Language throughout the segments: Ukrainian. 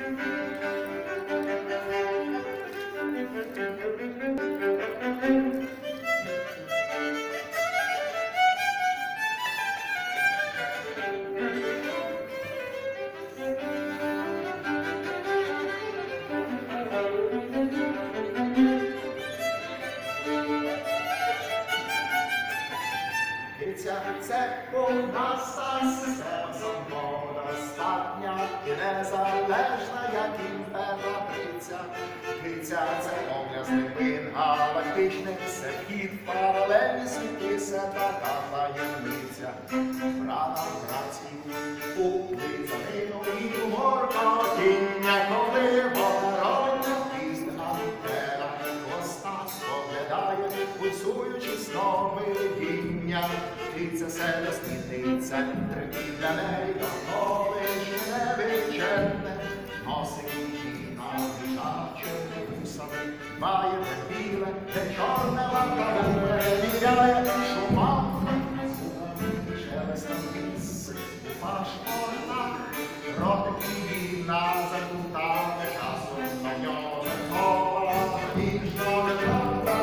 Це ковбаса самодостатня і незалежна, як імператриця. Киця – це образний плин галактичний, це вхід в паралельні світи, це така таємниця. Брана в грацію, уплив занину і умор падіння, коли водородна пізна антена хвоста споглядає, пульсуючи сном видіння. Киця се дослідниця, інтриги для неї давно лиш невичерпне. Носик її навіжав чорні вусами, має біле, де чорне лапка перевіряє шумом. Звуком шелестом ліс у пашпортах, ротик її на закутане, часом на нього кола ніжного чорта.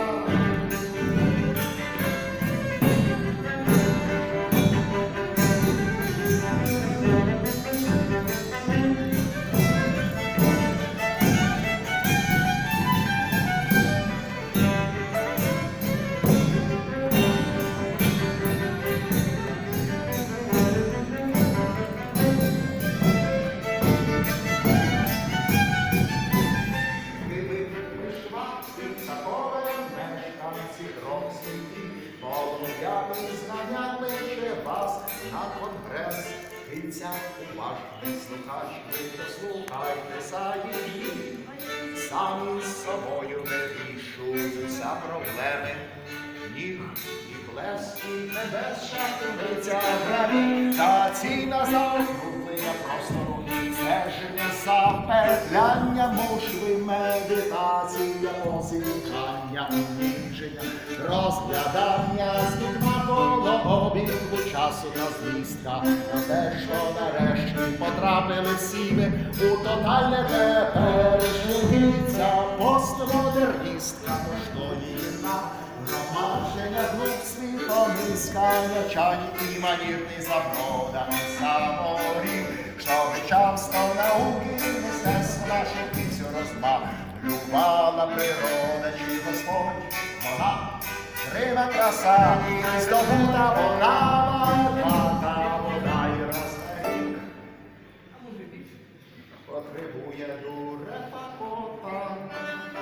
Киця, уважний слухач, ви дослухайтеся її. Самі з собою вирішуються проблеми. Ніг і блеск, і небес шатується гравітаційна заокруглення простору. Стеження, запетляння, мушви, медитація, позичання, уніження, розглядання з вікна коло обігу часу та звістка. Про те, що нарешті потрапили всі ми у тотальне теперішнє. Киця, постмодерністка, коштує на громадження двох світом іскання, чані і манірний заброда саморів. Щоб часто науки і мистецтво нашу кицю розмалювала природа чи Господь. Вона Рима краса і здобута вона, лопата, вода і розмаїк. Потребує дурепа кота.